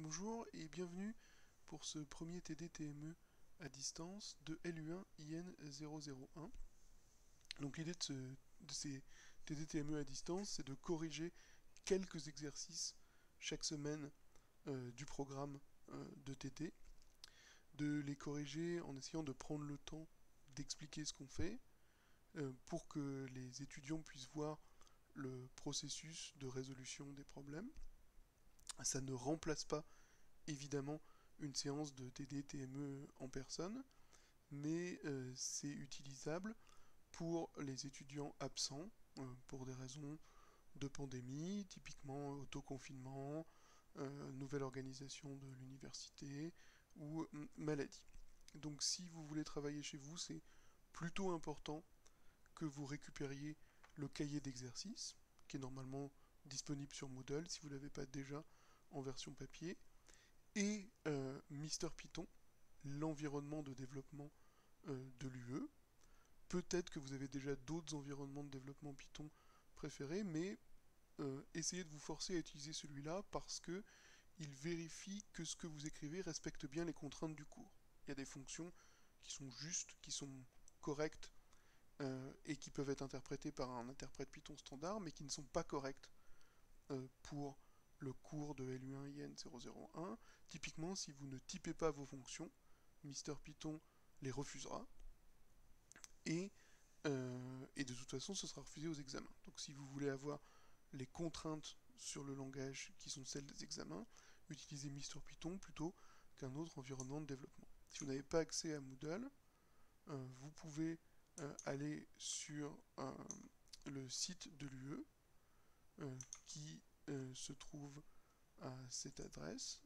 Bonjour et bienvenue pour ce premier TD-TME à distance de LU1-IN001. Donc l'idée de ces TD-TME à distance, c'est de corriger quelques exercices chaque semaine du programme de TT, de les corriger en essayant de prendre le temps d'expliquer ce qu'on fait pour que les étudiants puissent voir le processus de résolution des problèmes. Ça ne remplace pas évidemment une séance de TD-TME en personne, mais c'est utilisable pour les étudiants absents, pour des raisons de pandémie, typiquement autoconfinement, nouvelle organisation de l'université ou maladie. Donc si vous voulez travailler chez vous, c'est plutôt important que vous récupériez le cahier d'exercice, qui est normalement disponible sur Moodle si vous ne l'avez pas déjà en version papier, et Mister Python, l'environnement de développement de l'UE. Peut-être que vous avez déjà d'autres environnements de développement Python préférés, mais essayez de vous forcer à utiliser celui-là parce que il vérifie que ce que vous écrivez respecte bien les contraintes du cours. Il y a des fonctions qui sont justes, qui sont correctes et qui peuvent être interprétées par un interprète Python standard, mais qui ne sont pas correctes pour le cours de LU1-IN001. Typiquement, si vous ne typez pas vos fonctions, Mister Python les refusera, et de toute façon, ce sera refusé aux examens. Donc si vous voulez avoir les contraintes sur le langage qui sont celles des examens, utilisez Mister Python plutôt qu'un autre environnement de développement. Si vous n'avez pas accès à Moodle, vous pouvez aller sur le site de l'UE qui se trouve à cette adresse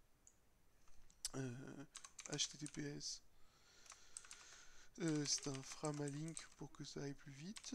https c'est un framalink pour que ça aille plus vite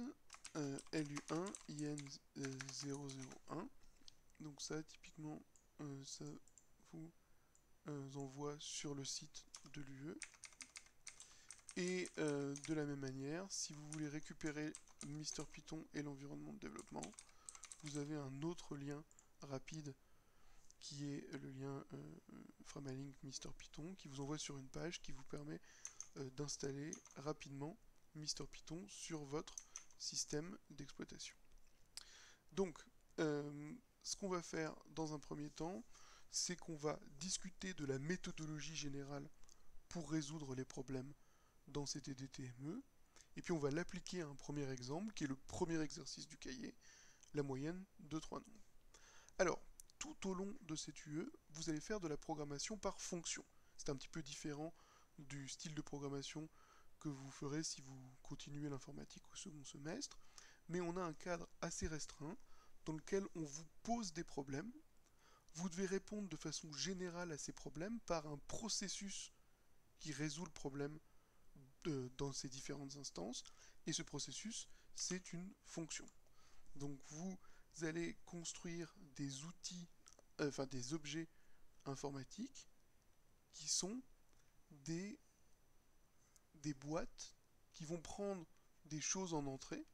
LU1-IN001. Donc ça typiquement ça vous envoie sur le site de l'UE. Et de la même manière, si vous voulez récupérer Mister Python et l'environnement de développement, vous avez un autre lien rapide qui est le lien framalink Mister Python qui vous envoie sur une page qui vous permet d'installer rapidement Mister Python sur votre système d'exploitation. Donc, ce qu'on va faire dans un premier temps, c'est qu'on va discuter de la méthodologie générale pour résoudre les problèmes dans ces TD-TME, et puis on va l'appliquer à un premier exemple, qui est le premier exercice du cahier, la moyenne de 3 nombres. Alors, tout au long de cette UE, vous allez faire de la programmation par fonction. C'est un petit peu différent du style de programmation que vous ferez si vous continuez l'informatique au second semestre, mais on a un cadre assez restreint dans lequel on vous pose des problèmes. Vous devez répondre de façon générale à ces problèmes par un processus qui résout le problème dans ces différentes instances, et ce processus, c'est une fonction. Donc vous allez construire des outils, enfin des objets informatiques qui sont des boîtes qui vont prendre des choses en entrée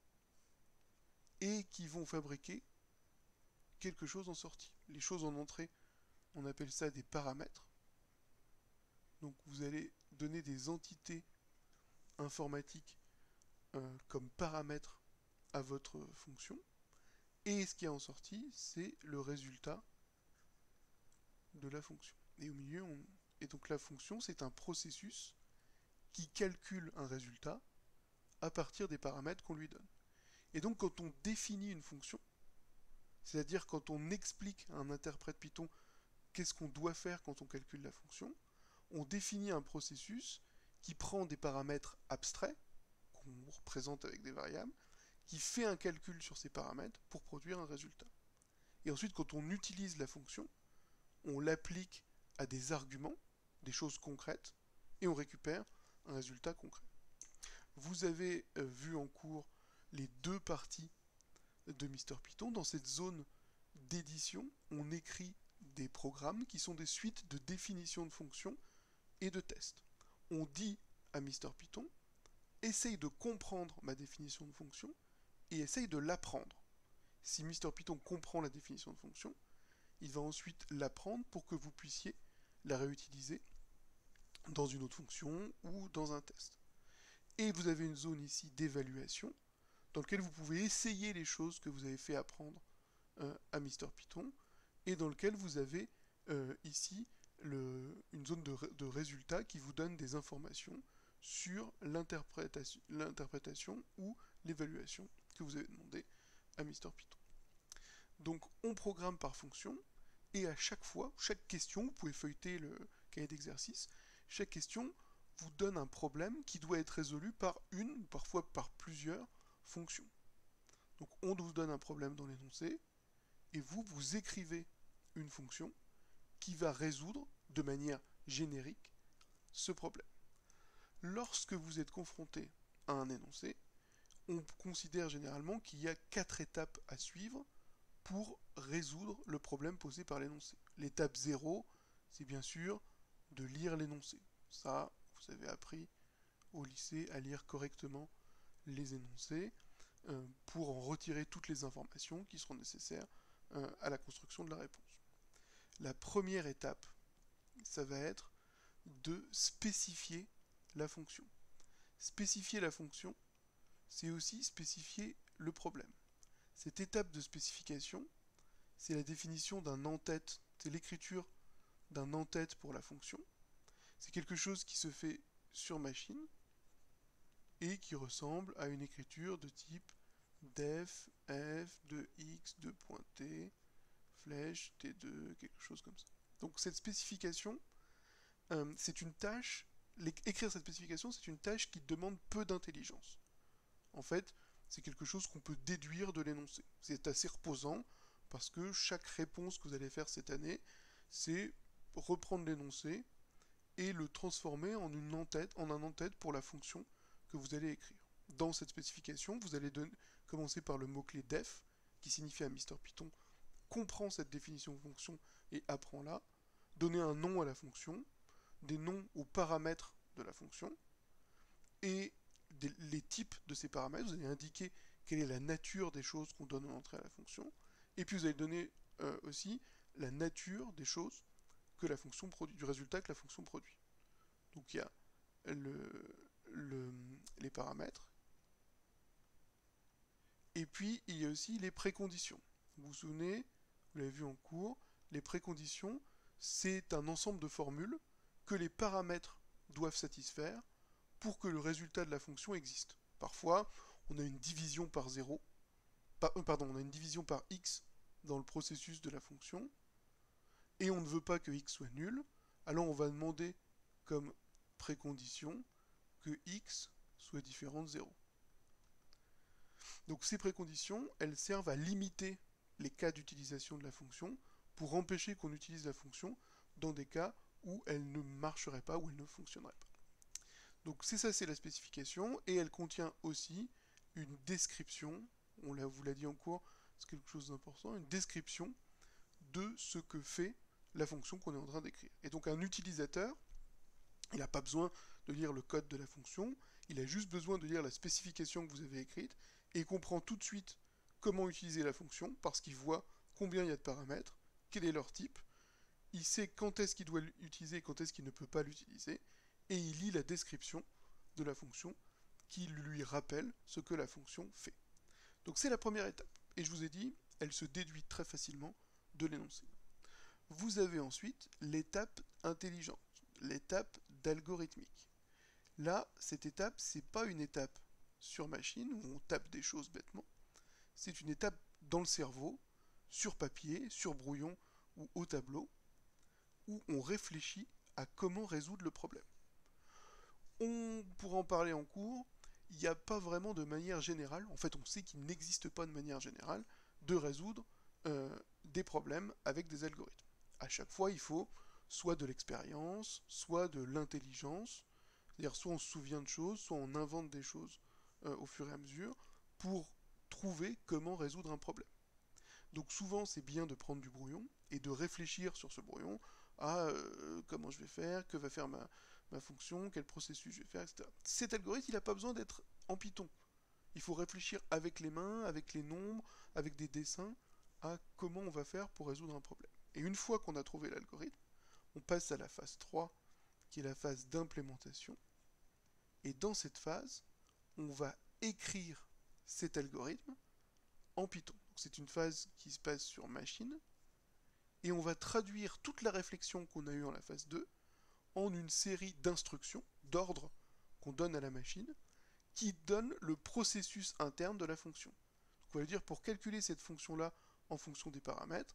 et qui vont fabriquer quelque chose en sortie. Les choses en entrée, on appelle ça des paramètres. Donc vous allez donner des entités informatiques comme paramètres à votre fonction. Et ce qui est en sortie, c'est le résultat de la fonction. Et au milieu, et donc la fonction, c'est un processus qui calcule un résultat à partir des paramètres qu'on lui donne. Et donc quand on définit une fonction, c'est-à-dire quand on explique à un interprète Python qu'est-ce qu'on doit faire quand on calcule la fonction, on définit un processus qui prend des paramètres abstraits, qu'on représente avec des variables, qui fait un calcul sur ces paramètres pour produire un résultat. Et ensuite, quand on utilise la fonction, on l'applique à des arguments, des choses concrètes, et on récupère un résultat concret. Vous avez vu en cours les deux parties de Mister Python. Dans cette zone d'édition, on écrit des programmes qui sont des suites de définitions de fonctions et de tests. On dit à Mister Python, essaye de comprendre ma définition de fonction et essaye de l'apprendre. Si Mister Python comprend la définition de fonction, il va ensuite l'apprendre pour que vous puissiez la réutiliser dans une autre fonction ou dans un test. Et vous avez une zone ici d'évaluation dans laquelle vous pouvez essayer les choses que vous avez fait apprendre à Mr Python et dans lequel vous avez ici une zone de résultats qui vous donne des informations sur l'interprétation ou l'évaluation que vous avez demandé à Mr Python. Donc on programme par fonction et à chaque fois, chaque question, vous pouvez feuilleter le cahier d'exercice, chaque question vous donne un problème qui doit être résolu par une ou parfois par plusieurs fonctions. Donc on vous donne un problème dans l'énoncé et vous écrivez une fonction qui va résoudre de manière générique ce problème. Lorsque vous êtes confronté à un énoncé, on considère généralement qu'il y a 4 étapes à suivre pour résoudre le problème posé par l'énoncé. L'étape 0, c'est bien sûr de lire l'énoncé. Ça, vous avez appris au lycée à lire correctement les énoncés pour en retirer toutes les informations qui seront nécessaires à la construction de la réponse. La première étape, ça va être de spécifier la fonction. Spécifier la fonction, c'est aussi spécifier le problème. Cette étape de spécification, c'est la définition d'un en-tête, c'est l'écriture d'un en-tête pour la fonction. C'est quelque chose qui se fait sur machine et qui ressemble à une écriture de type def, f, de x, de t, flèche, t2, quelque chose comme ça. Donc cette spécification, c'est une tâche, écrire cette spécification, c'est une tâche qui demande peu d'intelligence. En fait, c'est quelque chose qu'on peut déduire de l'énoncé. C'est assez reposant, parce que chaque réponse que vous allez faire cette année, c'est reprendre l'énoncé et le transformer en un en-tête pour la fonction que vous allez écrire. Dans cette spécification, vous allez commencer par le mot-clé def, qui signifie à Mr Python comprend cette définition de fonction et apprend-la, donner un nom à la fonction, des noms aux paramètres de la fonction, et les types de ces paramètres, vous allez indiquer quelle est la nature des choses qu'on donne en entrée à la fonction, et puis vous allez donner aussi la nature des choses que la fonction produit, du résultat que la fonction produit. Donc il y a les paramètres, et puis il y a aussi les préconditions. Vous vous souvenez, vous l'avez vu en cours, les préconditions, c'est un ensemble de formules que les paramètres doivent satisfaire pour que le résultat de la fonction existe. Parfois, on a une division par 0, on a une division par x dans le processus de la fonction, et on ne veut pas que x soit nul, alors on va demander comme précondition que x soit différent de 0. Donc ces préconditions, elles servent à limiter les cas d'utilisation de la fonction pour empêcher qu'on utilise la fonction dans des cas où elle ne marcherait pas, où elle ne fonctionnerait pas. Donc c'est ça, c'est la spécification, et elle contient aussi une description, vous l'a dit en cours, c'est quelque chose d'important, une description de ce que fait la fonction qu'on est en train d'écrire. Et donc un utilisateur, il n'a pas besoin de lire le code de la fonction, il a juste besoin de lire la spécification que vous avez écrite, et il comprend tout de suite comment utiliser la fonction, parce qu'il voit combien il y a de paramètres, quel est leur type, il sait quand est-ce qu'il doit l'utiliser et quand est-ce qu'il ne peut pas l'utiliser, et il lit la description de la fonction qui lui rappelle ce que la fonction fait. Donc c'est la première étape. Et je vous ai dit, elle se déduit très facilement de l'énoncé. Vous avez ensuite l'étape intelligente, l'étape d'algorithmique. Là, cette étape, c'est pas une étape sur machine où on tape des choses bêtement. C'est une étape dans le cerveau, sur papier, sur brouillon ou au tableau, où on réfléchit à comment résoudre le problème. On pourra en parler en cours, il n'y a pas vraiment de manière générale, en fait on sait qu'il n'existe pas de manière générale de résoudre des problèmes avec des algorithmes. À chaque fois il faut soit de l'expérience, soit de l'intelligence, c'est-à-dire soit on se souvient de choses, soit on invente des choses au fur et à mesure pour trouver comment résoudre un problème. Donc souvent c'est bien de prendre du brouillon et de réfléchir sur ce brouillon à comment je vais faire, que va faire ma fonction, quel processus je vais faire, etc. Cet algorithme, il n'a pas besoin d'être en Python. Il faut réfléchir avec les mains, avec les nombres, avec des dessins, à comment on va faire pour résoudre un problème. Et une fois qu'on a trouvé l'algorithme, on passe à la phase 3, qui est la phase d'implémentation. Et dans cette phase, on va écrire cet algorithme en Python. C'est une phase qui se passe sur machine, et on va traduire toute la réflexion qu'on a eue en la phase 2 en une série d'instructions, d'ordres qu'on donne à la machine, qui donne le processus interne de la fonction. Donc on va dire, pour calculer cette fonction-là en fonction des paramètres,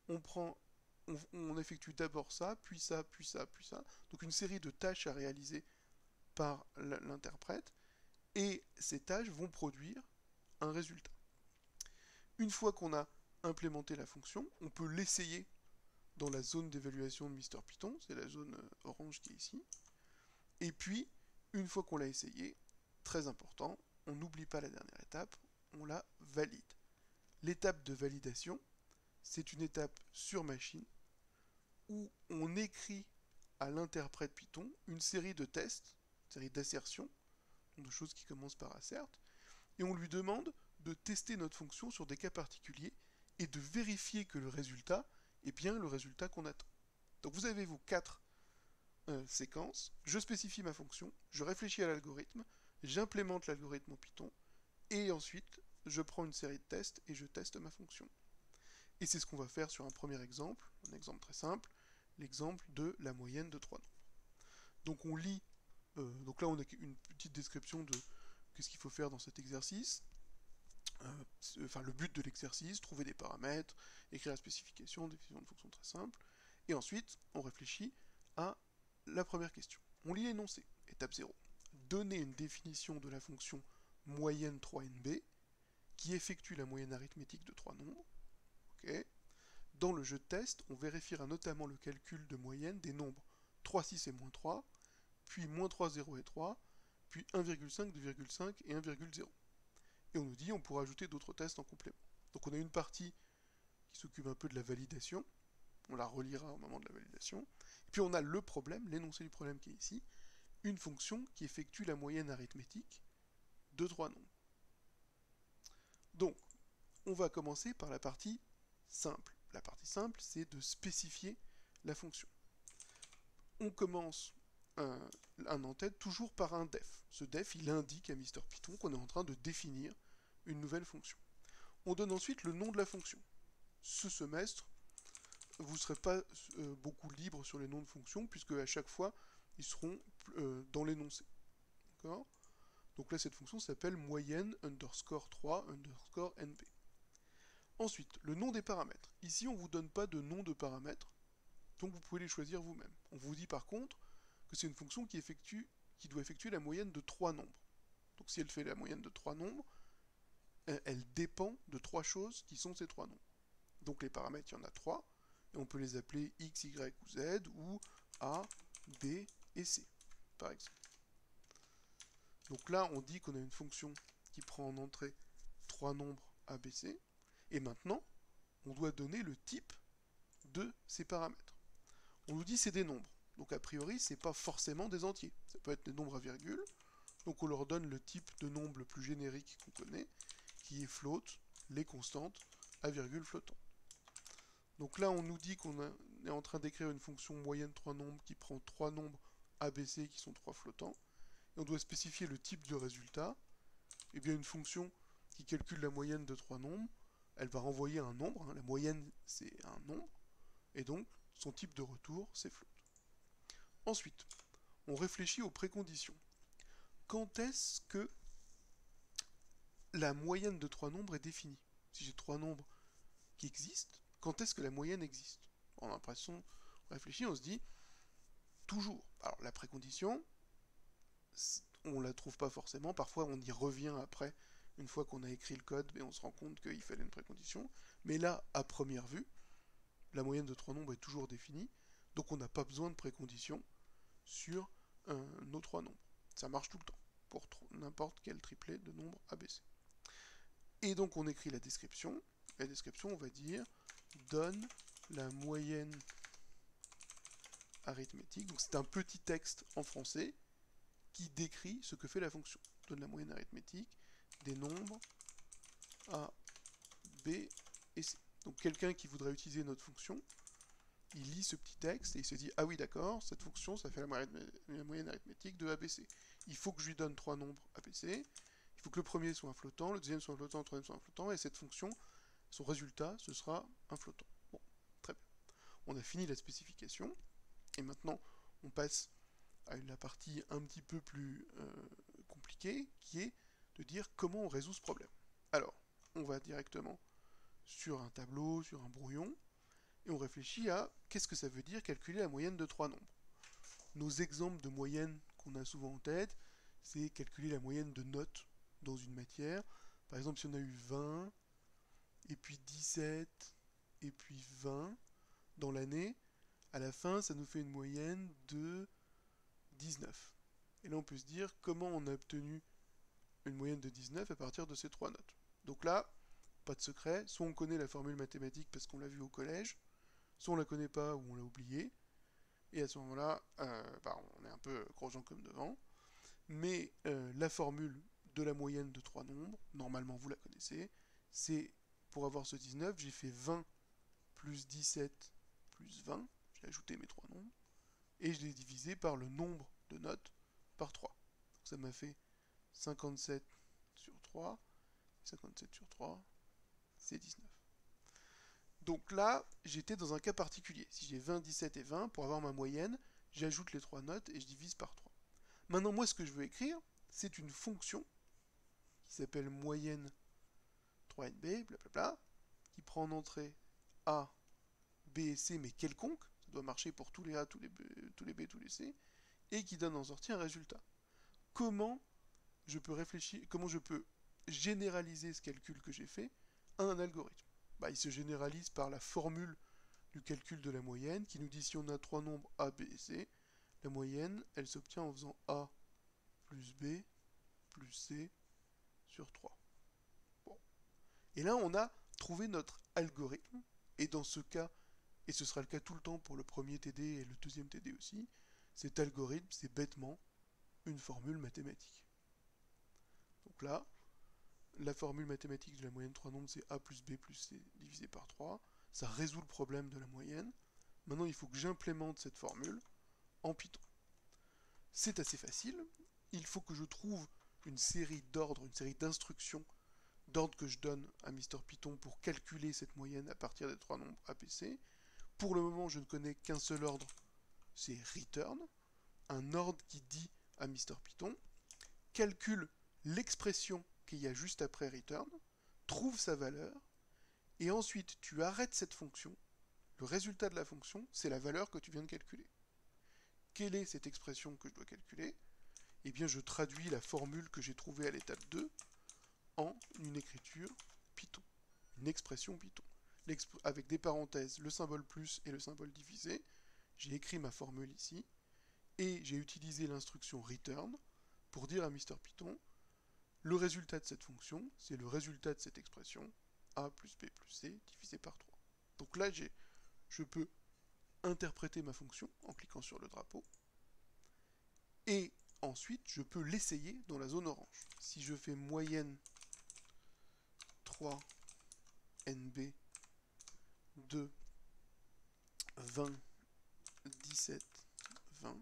on effectue d'abord ça, puis ça, puis ça, puis ça. Donc une série de tâches à réaliser par l'interprète, et ces tâches vont produire un résultat. Une fois qu'on a implémenté la fonction, on peut l'essayer dans la zone d'évaluation de Mister Python, c'est la zone orange qui est ici. Et puis, une fois qu'on l'a essayé, très important, on n'oublie pas la dernière étape, on la valide. L'étape de validation, c'est une étape sur machine où on écrit à l'interprète Python une série de tests, une série d'assertions, de choses qui commencent par assert, et on lui demande de tester notre fonction sur des cas particuliers et de vérifier que le résultat est bien le résultat qu'on attend. Donc vous avez vos 4 séquences, je spécifie ma fonction, je réfléchis à l'algorithme, j'implémente l'algorithme en Python, et ensuite je prends une série de tests et je teste ma fonction. Et c'est ce qu'on va faire sur un premier exemple, un exemple très simple, l'exemple de la moyenne de 3 nombres. Donc on lit, donc là on a une petite description de qu'est-ce qu'il faut faire dans cet exercice, enfin le but de l'exercice, trouver des paramètres, écrire la spécification, définition de fonction très simple, et ensuite on réfléchit à la première question. On lit l'énoncé, étape 0. Donner une définition de la fonction moyenne 3nb qui effectue la moyenne arithmétique de 3 nombres. Okay. Dans le jeu de test, on vérifiera notamment le calcul de moyenne des nombres 3, 6 et moins 3, puis moins 3, 0 et 3, puis 1,5, 2,5 et 1,0. Et on nous dit on pourra ajouter d'autres tests en complément. Donc on a une partie qui s'occupe un peu de la validation, on la relira au moment de la validation, et puis on a le problème, l'énoncé du problème qui est ici, une fonction qui effectue la moyenne arithmétique de 3 nombres. Donc, on va commencer par la partie simple. La partie simple, c'est de spécifier la fonction. On commence un en-tête toujours par un def. Ce def, il indique à Mister Python qu'on est en train de définir une nouvelle fonction. On donne ensuite le nom de la fonction. Ce semestre, vous ne serez pas beaucoup libre sur les noms de fonctions, puisque à chaque fois, ils seront dans l'énoncé. D'accord ? Donc là, cette fonction s'appelle moyenne underscore 3 underscore nb. Ensuite, le nom des paramètres. Ici, on ne vous donne pas de nom de paramètres, donc vous pouvez les choisir vous-même. On vous dit par contre que c'est une fonction qui doit effectuer la moyenne de 3 nombres. Donc si elle fait la moyenne de 3 nombres, elle dépend de 3 choses qui sont ces 3 nombres. Donc les paramètres, il y en a 3, et on peut les appeler x, y ou z, ou a, b et c, par exemple. Donc là, on dit qu'on a une fonction qui prend en entrée 3 nombres a, b, c, et maintenant, on doit donner le type de ces paramètres. On nous dit c'est des nombres, donc a priori, c'est pas forcément des entiers, ça peut être des nombres à virgule, donc on leur donne le type de nombre le plus générique qu'on connaît, qui est float, les constantes, à virgule flottante. Donc là, on nous dit qu'on est en train d'écrire une fonction moyenne 3 nombres qui prend 3 nombres ABC qui sont 3 flottants, et on doit spécifier le type de résultat. Et bien une fonction qui calcule la moyenne de 3 nombres, elle va renvoyer un nombre, hein, la moyenne c'est un nombre, et donc son type de retour c'est float. Ensuite, on réfléchit aux préconditions. Quand est-ce que la moyenne de 3 nombres est définie? Si j'ai 3 nombres qui existent, quand est-ce que la moyenne existe? On a l'impression, on réfléchit, on se dit, toujours. Alors la précondition, on la trouve pas forcément, parfois on y revient après, une fois qu'on a écrit le code, mais on se rend compte qu'il fallait une précondition. Mais là, à première vue, la moyenne de 3 nombres est toujours définie, donc on n'a pas besoin de précondition sur nos 3 nombres. Ça marche tout le temps, pour n'importe quel triplet de nombre ABC. Et donc on écrit la description. La description, on va dire, donne la moyenne arithmétique. Donc c'est un petit texte en français qui décrit ce que fait la fonction. Donne la moyenne arithmétique des nombres A, B et C. Donc quelqu'un qui voudrait utiliser notre fonction il lit ce petit texte et il se dit « Ah oui, d'accord, cette fonction, ça fait la moyenne arithmétique de ABC. Il faut que je lui donne 3 nombres ABC, il faut que le premier soit un flottant, le deuxième soit un flottant, le troisième soit un flottant, et cette fonction, son résultat, ce sera un flottant. » Bon, très bien. On a fini la spécification, et maintenant, on passe à la partie un petit peu plus compliquée, qui est de dire comment on résout ce problème. Alors, on va directement sur un tableau, sur un brouillon, et on réfléchit à qu'est-ce que ça veut dire calculer la moyenne de 3 nombres. Nos exemples de moyenne qu'on a souvent en tête, c'est calculer la moyenne de notes dans une matière. Par exemple, si on a eu 20, et puis 17, et puis 20 dans l'année, à la fin, ça nous fait une moyenne de 19. Et là, on peut se dire comment on a obtenu une moyenne de 19 à partir de ces 3 notes. Donc là, pas de secret, soit on connaît la formule mathématique parce qu'on l'a vue au collège, soit on la connaît pas ou on l'a oubliée, et à ce moment-là, on est un peu gros gens comme devant. Mais la formule de la moyenne de 3 nombres, normalement vous la connaissez, c'est pour avoir ce 19, j'ai fait 20 plus 17 plus 20, j'ai ajouté mes 3 nombres, et je l'ai divisé par le nombre de notes par 3. Donc ça m'a fait 57 sur 3, 57 sur 3, c'est 19. Donc là, j'étais dans un cas particulier. Si j'ai 20, 17 et 20, pour avoir ma moyenne, j'ajoute les 3 notes et je divise par 3. Maintenant, moi, ce que je veux écrire, c'est une fonction qui s'appelle moyenne 3nb, blablabla, qui prend en entrée A, B et C, mais quelconque, ça doit marcher pour tous les A, tous les B, tous les C, et qui donne en sortie un résultat. Comment je peux réfléchir, comment je peux généraliser ce calcul que j'ai fait à un algorithme? Il se généralise par la formule du calcul de la moyenne qui nous dit si on a 3 nombres A, B et C, la moyenne, elle s'obtient en faisant A plus B plus C sur 3. Bon. Et là, on a trouvé notre algorithme, et dans ce cas, et ce sera le cas tout le temps pour le premier TD et le deuxième TD aussi, cet algorithme, c'est bêtement une formule mathématique. Donc là, la formule mathématique de la moyenne 3 nombres, c'est A plus B plus C divisé par 3. Ça résout le problème de la moyenne. Maintenant, il faut que j'implémente cette formule en Python. C'est assez facile. Il faut que je trouve une série d'ordres, une série d'instructions d'ordre que je donne à MrPython pour calculer cette moyenne à partir des 3 nombres APC. Pour le moment, je ne connais qu'un seul ordre, c'est return, un ordre qui dit à MrPython, calcule l'expression qu'il y a juste après return, trouve sa valeur, et ensuite tu arrêtes cette fonction. Le résultat de la fonction, c'est la valeur que tu viens de calculer. Quelle est cette expression que je dois calculer? Eh bien, je traduis la formule que j'ai trouvée à l'étape 2 en une écriture Python, une expression Python. Avec des parenthèses, le symbole plus et le symbole divisé, j'ai écrit ma formule ici, et j'ai utilisé l'instruction return pour dire à MrPython, le résultat de cette fonction, c'est le résultat de cette expression, A plus B plus C divisé par 3. Donc là, je peux interpréter ma fonction en cliquant sur le drapeau, et ensuite, je peux l'essayer dans la zone orange. Si je fais moyenne 3nb de 20, 17, 20,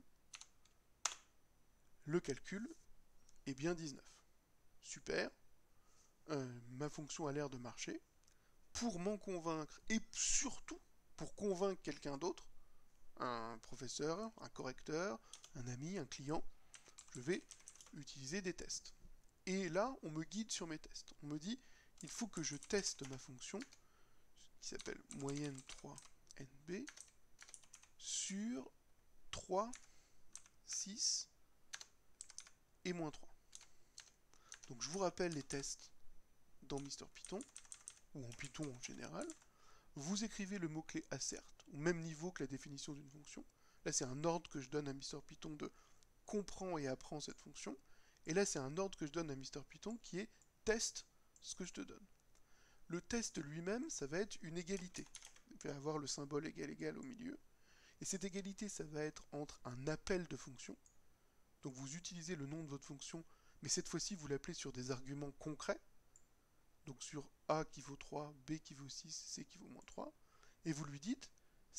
le calcul est bien 19. Super, ma fonction a l'air de marcher. Pour m'en convaincre, et surtout pour convaincre quelqu'un d'autre, un professeur, un correcteur, un ami, un client, je vais utiliser des tests. Et là, on me guide sur mes tests. On me dit, il faut que je teste ma fonction, qui s'appelle moyenne 3nb, sur 3, 6 et moins 3. Donc je vous rappelle les tests dans MrPython, ou en Python en général. Vous écrivez le mot-clé assert, au même niveau que la définition d'une fonction. Là, c'est un ordre que je donne à MrPython de comprend et apprend cette fonction. Et là, c'est un ordre que je donne à MrPython qui est teste ce que je te donne. Le test lui-même, ça va être une égalité. Il va avoir le symbole égal égal au milieu. Et cette égalité, ça va être entre un appel de fonction. Donc vous utilisez le nom de votre fonction, mais cette fois-ci, vous l'appelez sur des arguments concrets. Donc sur A qui vaut 3, B qui vaut 6, C qui vaut moins 3. Et vous lui dites,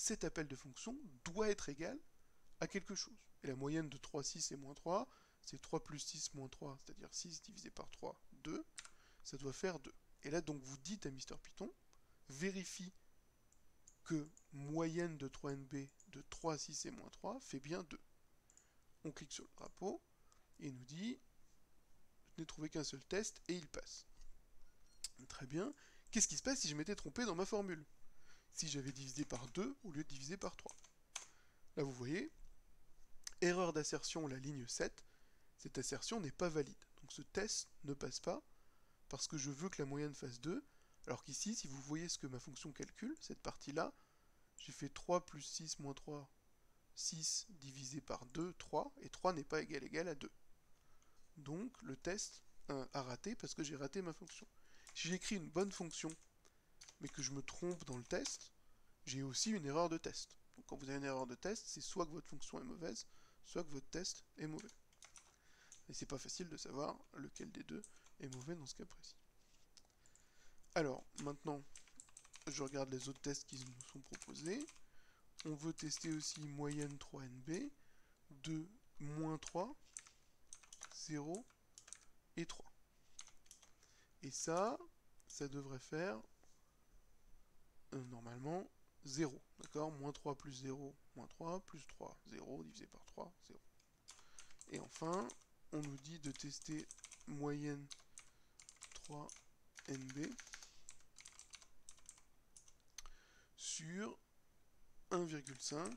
cet appel de fonction doit être égal à quelque chose. Et la moyenne de 3, 6 et moins 3, c'est 3 plus 6 moins 3, c'est-à-dire 6 divisé par 3, 2, ça doit faire 2. Et là, donc, vous dites à Mister Python, vérifie que moyenne de 3NB de 3, 6 et moins 3 fait bien 2. On clique sur le drapeau, et il nous dit, je n'ai trouvé qu'un seul test, et il passe. Très bien. Qu'est-ce qui se passe si je m'étais trompé dans ma formule? Si j'avais divisé par 2 au lieu de diviser par 3. Là, vous voyez, erreur d'assertion, la ligne 7, cette assertion n'est pas valide. Donc ce test ne passe pas, parce que je veux que la moyenne fasse 2, alors qu'ici, si vous voyez ce que ma fonction calcule, cette partie-là, j'ai fait 3 plus 6 moins 3, 6 divisé par 2, 3, et 3 n'est pas égal à 2. Donc le test a raté parce que j'ai raté ma fonction. Si j'écris une bonne fonction, mais que je me trompe dans le test, j'ai aussi une erreur de test. Donc quand vous avez une erreur de test, c'est soit que votre fonction est mauvaise, soit que votre test est mauvais. Et c'est pas facile de savoir lequel des deux est mauvais dans ce cas précis. Alors, maintenant, je regarde les autres tests qui nous sont proposés. On veut tester aussi moyenne 3NB de moins 3, 0 et 3. Et ça devrait faire normalement 0. D'accord? Moins 3 plus 0, moins 3, plus 3, 0, divisé par 3, 0. Et enfin, on nous dit de tester moyenne 3NB sur 1,5,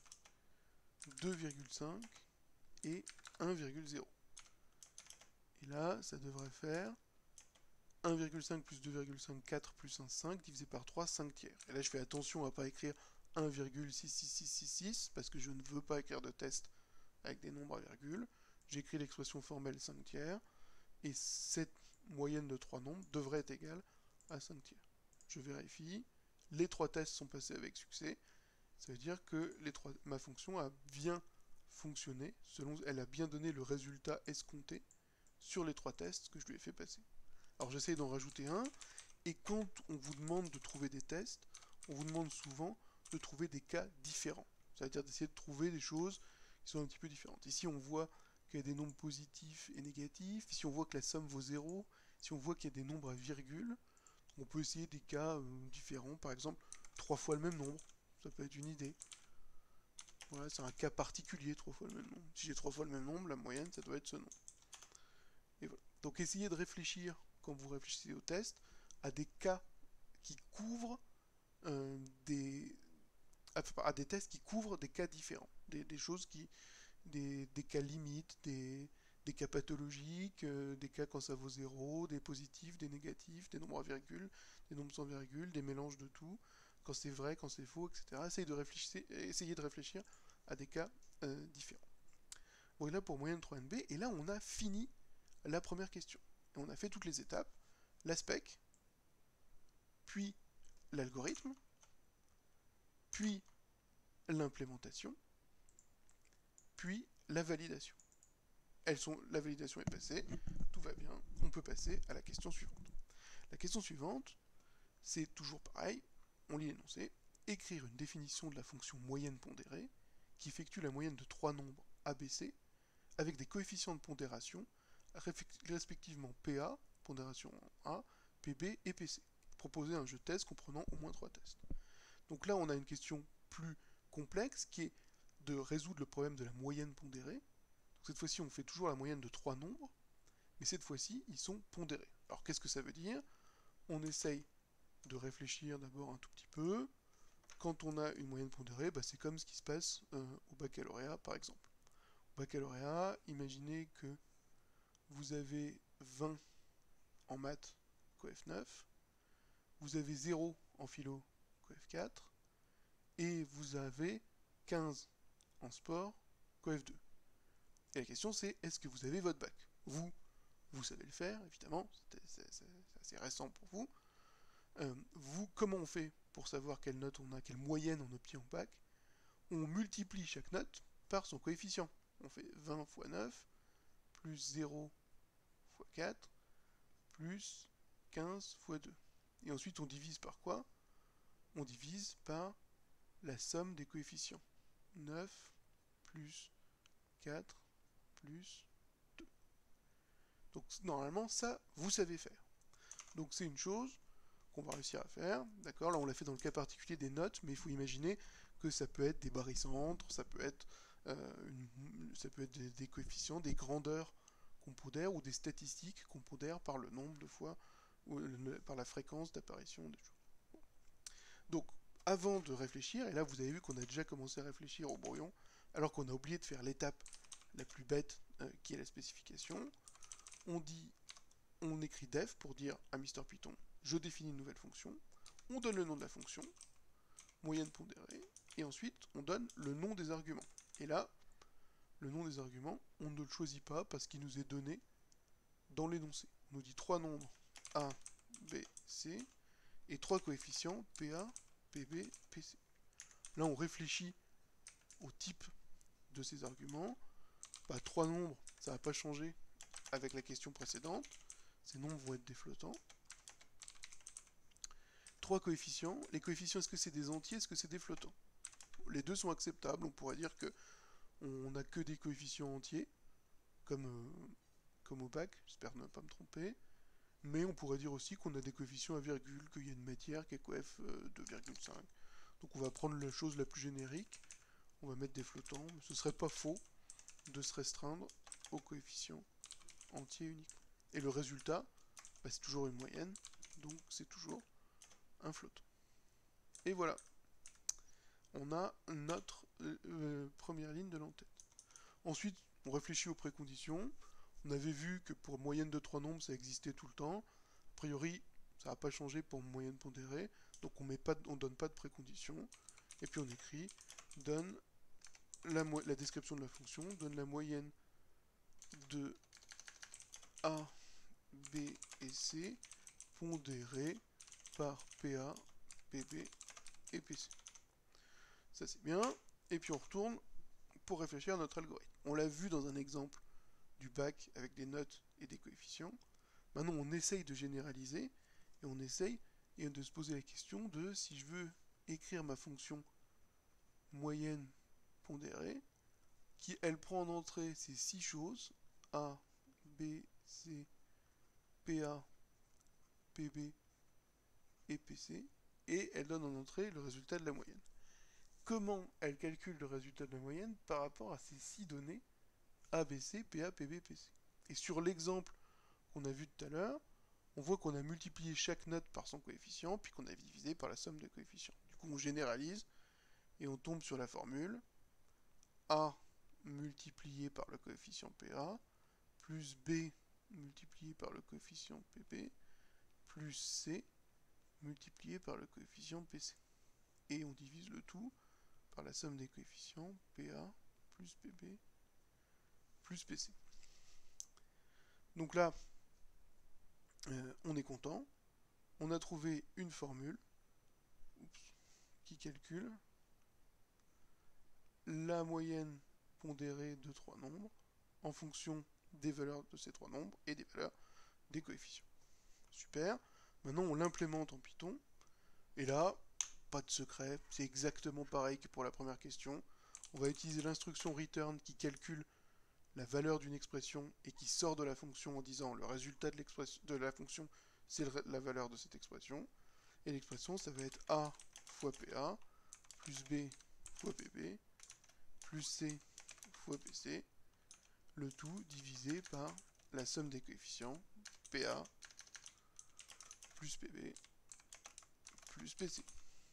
2,5 et 1,0. Et là, ça devrait faire 1,5 plus 2,5, 4 plus 1, 5, divisé par 3, 5 tiers. Et là, je fais attention à ne pas écrire 1,66666, parce que je ne veux pas écrire de test avec des nombres à virgule. J'écris l'expression formelle 5 tiers, et cette moyenne de 3 nombres devrait être égale à 5 tiers. Je vérifie, les 3 tests sont passés avec succès, ça veut dire que ma fonction a bien fonctionné, elle a bien donné le résultat escompté sur les 3 tests que je lui ai fait passer. Alors j'essaie d'en rajouter un, et quand on vous demande de trouver des tests, on vous demande souvent de trouver des cas différents. C'est-à-dire d'essayer de trouver des choses qui sont un petit peu différentes. Ici on voit qu'il y a des nombres positifs et négatifs, ici on voit que la somme vaut 0, ici on voit qu'il y a des nombres à virgule, on peut essayer des cas différents, par exemple 3 fois le même nombre, ça peut être une idée. Voilà, c'est un cas particulier, 3 fois le même nombre. Si j'ai 3 fois le même nombre, la moyenne ça doit être ce nombre. Et voilà. Donc essayez de réfléchir, quand vous réfléchissez au test, à des cas qui couvrent à des tests qui couvrent des cas différents, des choses des cas limites, des cas pathologiques, des cas quand ça vaut 0, des positifs, des négatifs, des nombres à virgule, des nombres sans virgule, des mélanges de tout, quand c'est vrai, quand c'est faux, etc. Essayez de réfléchir à des cas différents. Bon, et là pour moyenne 3NB, et là on a fini la première question. Et on a fait toutes les étapes, la spec, puis l'algorithme, puis l'implémentation, puis la validation. La validation est passée, tout va bien, on peut passer à la question suivante. La question suivante, c'est toujours pareil, on lit l'énoncé, écrire une définition de la fonction moyenne pondérée qui effectue la moyenne de 3 nombres ABC avec des coefficients de pondération respectivement PA, pondération A, PB et PC. Proposer un jeu de tests comprenant au moins 3 tests. Donc là, on a une question plus complexe qui est de résoudre le problème de la moyenne pondérée. Donc cette fois-ci, on fait toujours la moyenne de 3 nombres, mais cette fois-ci, ils sont pondérés. Alors qu'est-ce que ça veut dire? On essaye de réfléchir d'abord un tout petit peu. Quand on a une moyenne pondérée, c'est comme ce qui se passe au baccalauréat, par exemple. Au baccalauréat, imaginez que vous avez 20 en maths, coef 9, vous avez 0 en philo, coef 4, et vous avez 15 en sport, coef 2. Et la question c'est, est-ce que vous avez votre bac? Vous savez le faire, évidemment, c'est assez récent pour vous. Comment on fait pour savoir quelle note on a, quelle moyenne on obtient au bac? On multiplie chaque note par son coefficient. On fait 20 fois 9, plus 0 fois 4, plus 15 fois 2. Et ensuite on divise par quoi? On divise par la somme des coefficients. 9 plus 4 plus 2. Donc normalement, ça, vous savez faire. Donc c'est une chose qu'on va réussir à faire. D'accord, là on l'a fait dans le cas particulier des notes, mais il faut imaginer que ça peut être des barycentres, ça peut être, des coefficients, des grandeurs qu'on pondère ou des statistiques qu'on pondère par le nombre de fois ou par la fréquence d'apparition des choses. Bon. Donc avant de réfléchir, et là vous avez vu qu'on a déjà commencé à réfléchir au brouillon, alors qu'on a oublié de faire l'étape la plus bête qui est la spécification, on écrit def pour dire à Mr Python, je définis une nouvelle fonction, on donne le nom de la fonction, moyenne pondérée, et ensuite on donne le nom des arguments. Et là, le nom des arguments, on ne le choisit pas parce qu'il nous est donné dans l'énoncé. On nous dit trois nombres A, B, C, et trois coefficients PA, PB, PC. Là, on réfléchit au type de ces arguments. Bah, trois nombres, ça ne va pas changer avec la question précédente. Ces nombres vont être des flottants. Trois coefficients. Les coefficients, est-ce que c'est des entiers, est-ce que c'est des flottants? Les deux sont acceptables. On pourrait dire que on n'a que des coefficients entiers, comme au bac, j'espère ne pas me tromper. Mais on pourrait dire aussi qu'on a des coefficients à virgule, qu'il y a une matière qui est coef 2,5. Donc on va prendre la chose la plus générique, on va mettre des flottants, mais ce serait pas faux de se restreindre aux coefficients entiers uniquement. Et le résultat, bah, c'est toujours une moyenne, donc c'est toujours un flottant. Et voilà, on a notre première ligne de l'entête. Ensuite, on réfléchit aux préconditions. On avait vu que pour moyenne de trois nombres, ça existait tout le temps. A priori, ça n'a pas changé pour moyenne pondérée, donc on ne donne pas de préconditions. Et puis on écrit donne la description de la fonction, donne la moyenne de A, B et C pondérée par PA, PB et PC. Ça c'est bien. Et puis on retourne pour réfléchir à notre algorithme. On l'a vu dans un exemple du bac avec des notes et des coefficients. Maintenant on essaye de généraliser et on essaye de se poser la question de si je veux écrire ma fonction moyenne pondérée, qui elle prend en entrée ces six choses, A, B, C, PA, PB et PC, et elle donne en entrée le résultat de la moyenne. Comment elle calcule le résultat de la moyenne par rapport à ces six données A, B, C, PA, PB, PC? Et sur l'exemple qu'on a vu tout à l'heure, on voit qu'on a multiplié chaque note par son coefficient, puis qu'on a divisé par la somme des coefficients. Du coup, on généralise, et on tombe sur la formule A multiplié par le coefficient PA, plus B multiplié par le coefficient PB, plus C multiplié par le coefficient PC. Et on divise le tout par la somme des coefficients PA plus PB plus PC. Donc là, on est content. On a trouvé une formule qui calcule la moyenne pondérée de trois nombres en fonction des valeurs de ces trois nombres et des valeurs des coefficients. Super. Maintenant, on l'implémente en Python. Et là, pas de secret, c'est exactement pareil que pour la première question. On va utiliser l'instruction return qui calcule la valeur d'une expression et qui sort de la fonction en disant le résultat de la fonction, c'est la valeur de cette expression. Et l'expression, ça va être A fois PA, plus B fois PB, plus C fois PC, le tout divisé par la somme des coefficients, PA plus PB plus PC.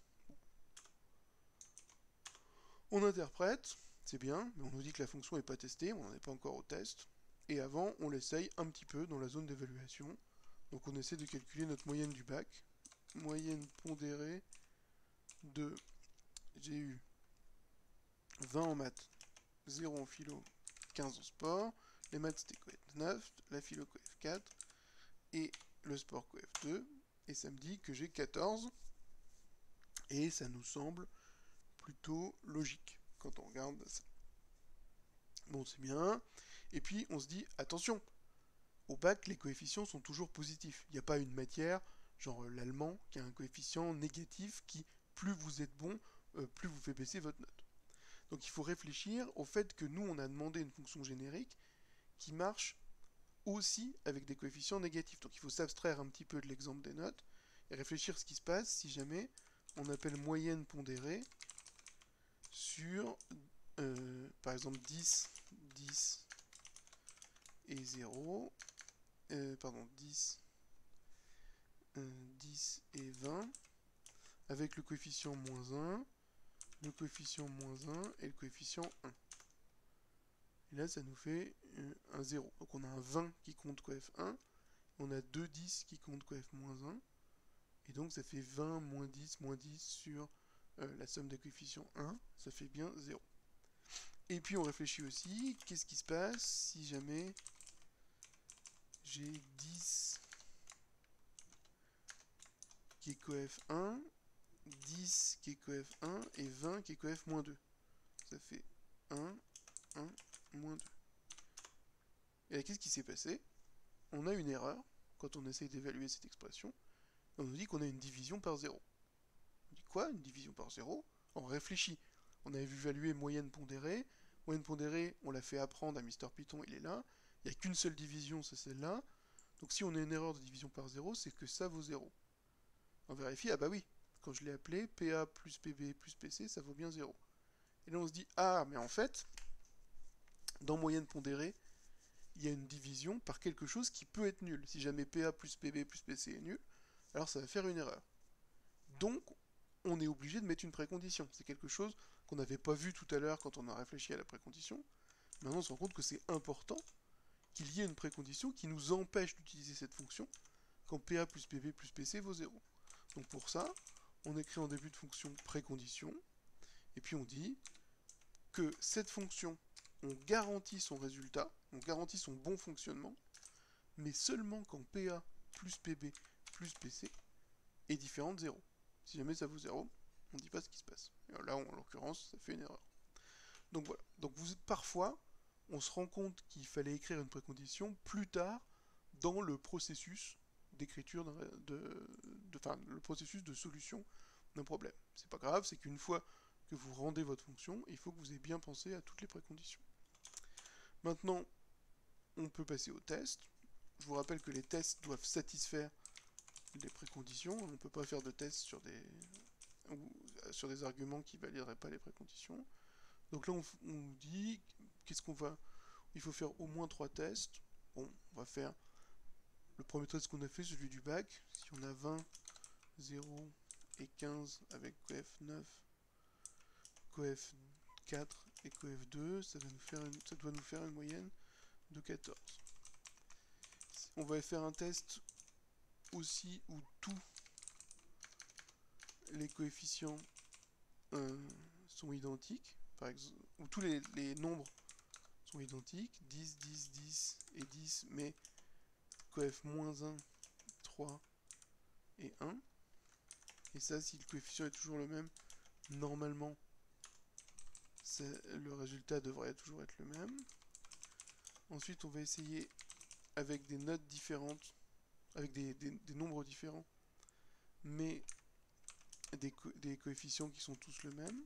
On interprète, c'est bien, mais on nous dit que la fonction n'est pas testée, on n'en est pas encore au test. Et avant, on l'essaye un petit peu dans la zone d'évaluation. Donc on essaie de calculer notre moyenne du bac. Moyenne pondérée de... J'ai eu 20 en maths, 0 en philo, 15 en sport. Les maths c'était coef 9, la philo coef 4 et le sport coef 2. Et ça me dit que j'ai 14. Et ça nous semble plutôt logique quand on regarde ça. Bon, c'est bien. Et puis, on se dit, attention, au bac, les coefficients sont toujours positifs. Il n'y a pas une matière, genre l'allemand, qui a un coefficient négatif qui, plus vous êtes bon, plus vous fait baisser votre note. Donc il faut réfléchir au fait que nous, on a demandé une fonction générique qui marche aussi avec des coefficients négatifs. Donc il faut s'abstraire un petit peu de l'exemple des notes et réfléchir à ce qui se passe si jamais on appelle moyenne pondérée sur, par exemple, 10, 10 et 0, pardon, 10, 10 et 20, avec le coefficient moins 1, le coefficient moins 1 et le coefficient 1. Et là, ça nous fait un 0. Donc on a un 20 qui compte coef 1, on a 2 10 qui compte coef moins 1, et donc ça fait 20 moins 10 sur la somme des coefficients 1, ça fait bien 0. Et puis on réfléchit aussi, qu'est-ce qui se passe si jamais j'ai 10 qui est coef 1, 10 qui est coef 1 et 20 qui est coef moins 2. Ça fait 1, 1, moins 2. Et là, qu'est-ce qui s'est passé? On a une erreur quand on essaye d'évaluer cette expression. On nous dit qu'on a une division par 0. On dit quoi? Une division par 0? On réfléchit. On avait vu évaluer moyenne pondérée. Moyenne pondérée, on l'a fait apprendre à Mister Python, il est là. Il n'y a qu'une seule division, c'est celle-là. Donc si on a une erreur de division par 0, c'est que ça vaut 0. On vérifie, ah bah oui, quand je l'ai appelé, PA plus PB plus PC, ça vaut bien 0. Et là on se dit, ah, mais en fait, dans moyenne pondérée, il y a une division par quelque chose qui peut être nul. Si jamais PA plus PB plus PC est nul, alors ça va faire une erreur. Donc, on est obligé de mettre une précondition. C'est quelque chose qu'on n'avait pas vu tout à l'heure quand on a réfléchi à la précondition. Maintenant, on se rend compte que c'est important qu'il y ait une précondition qui nous empêche d'utiliser cette fonction quand PA plus PB plus PC vaut 0. Donc pour ça, on écrit en début de fonction précondition, et puis on dit que cette fonction, on garantit son résultat, on garantit son bon fonctionnement, mais seulement quand PA plus PB plus PC est différent de 0. Si jamais ça vaut 0, on ne dit pas ce qui se passe. Et là, en l'occurrence, ça fait une erreur. Donc voilà. Donc parfois, on se rend compte qu'il fallait écrire une précondition plus tard dans le processus d'écriture, le processus de solution d'un problème. C'est pas grave, c'est qu'une fois que vous rendez votre fonction, il faut que vous ayez bien pensé à toutes les préconditions. Maintenant, on peut passer au test. Je vous rappelle que les tests doivent satisfaire les préconditions. On ne peut pas faire de tests sur des arguments qui ne valideraient pas les préconditions. Donc là, on dit, qu'est-ce qu'on va... Il faut faire au moins 3 tests. Bon, on va faire le premier test qu'on a fait, celui du bac. Si on a 20, 0 et 15 avec coef 9, coef 4 et coef 2, ça doit nous faire une moyenne de 14. On va faire un test aussi où tous les coefficients sont identiques, par exemple, où tous les nombres sont identiques, 10, 10, 10 et 10, mais coef moins 1, 3 et 1. Et ça, si le coefficient est toujours le même, normalement, le résultat devrait toujours être le même. Ensuite, on va essayer avec des notes différentes, avec des nombres différents, mais des coefficients qui sont tous le même.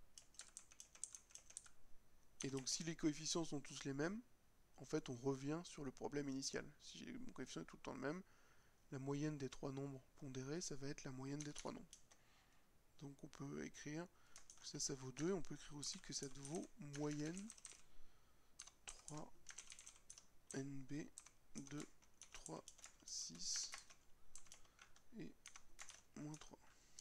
Et donc si les coefficients sont tous les mêmes, en fait on revient sur le problème initial. Si mon coefficient est tout le temps le même, la moyenne des 3 nombres pondérés, ça va être la moyenne des 3 nombres. Donc on peut écrire que ça vaut 2, on peut écrire aussi que ça vaut moyenne 3 NB 2, 3, 6 et moins 3.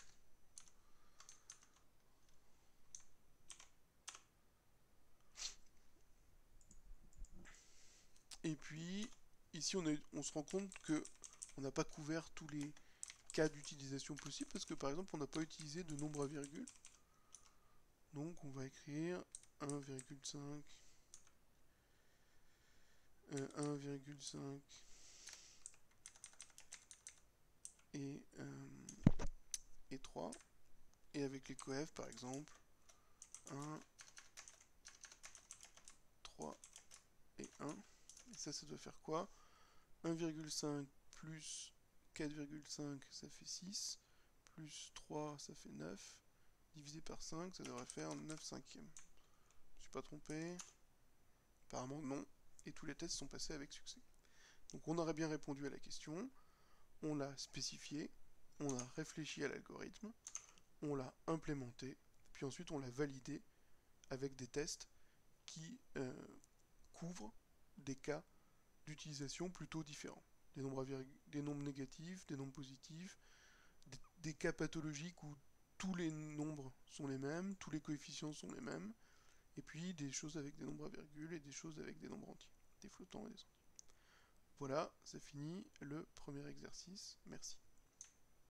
Et puis, ici, on se rend compte qu'on n'a pas couvert tous les cas d'utilisation possibles, parce que par exemple, on n'a pas utilisé de nombre à virgule. Donc, on va écrire 1,5, 1,5 et 3. Et avec les coefs, par exemple, 1, 3 et 1. Et ça doit faire quoi? 1,5 plus 4,5, ça fait 6, plus 3, ça fait 9, divisé par 5, ça devrait faire 9 cinquièmes. Je ne suis pas trompé. Apparemment non. Et tous les tests sont passés avec succès. Donc on aurait bien répondu à la question, on l'a spécifié, on a réfléchi à l'algorithme, on l'a implémenté, puis ensuite on l'a validé avec des tests qui couvrent des cas d'utilisation plutôt différents. Des nombres négatifs, des nombres positifs, des cas pathologiques où tous les nombres sont les mêmes, tous les coefficients sont les mêmes, et puis des choses avec des nombres à virgule et des choses avec des nombres entiers, des flottants et des entiers. Voilà, ça finit le premier exercice. Merci.